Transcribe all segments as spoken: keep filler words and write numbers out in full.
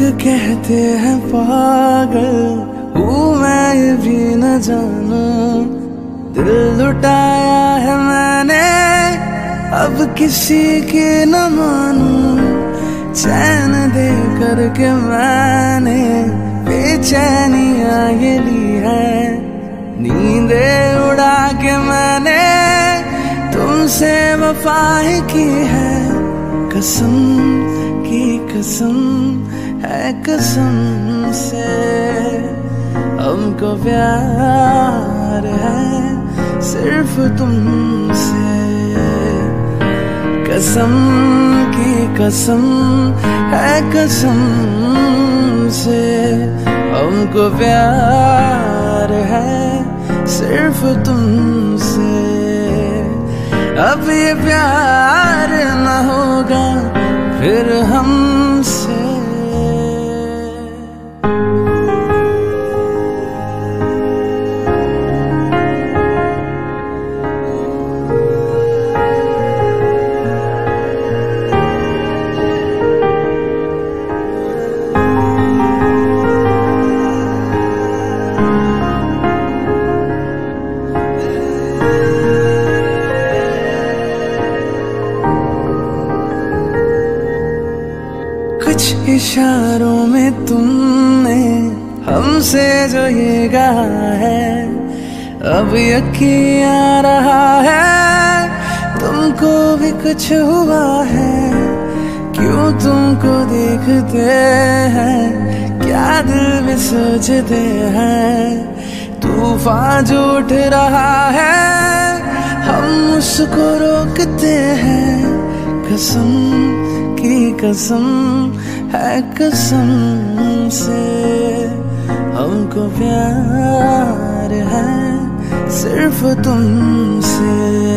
कहते हैं पागल हूँ मैं ये भी न जानूं, दिल लुटाया है मैंने अब किसी की न मानूं। चैन दे करके मैंने बेचैनियाँ ये ली है, नींदे उड़ा के मैंने तुमसे वफा ही की है। कसम की कसम है कसम से हमको प्यार है सिर्फ तुमसे। कसम की कसम है कसम से हमको प्यार है सिर्फ तुमसे। अब ये प्यार न होगा फिर हमसे। कुछ इशारों में तुमने हमसे जो ये कहा है, अब यकीन आ रहा है तुमको भी कुछ हुआ है। क्यों तुमको देखते हैं क्या दिल में सोचते हैं, तूफान जो उठ रहा है हम उसको रोकते हैं। कसम की कसम है कसम से हमको प्यार है सिर्फ तुमसे।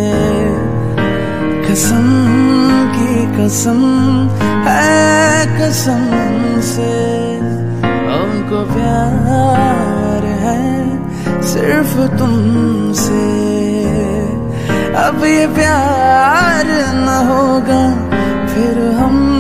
कसम की कसम है कसम से हमको प्यार है सिर्फ तुमसे। अब ये प्यार न होगा फिर हम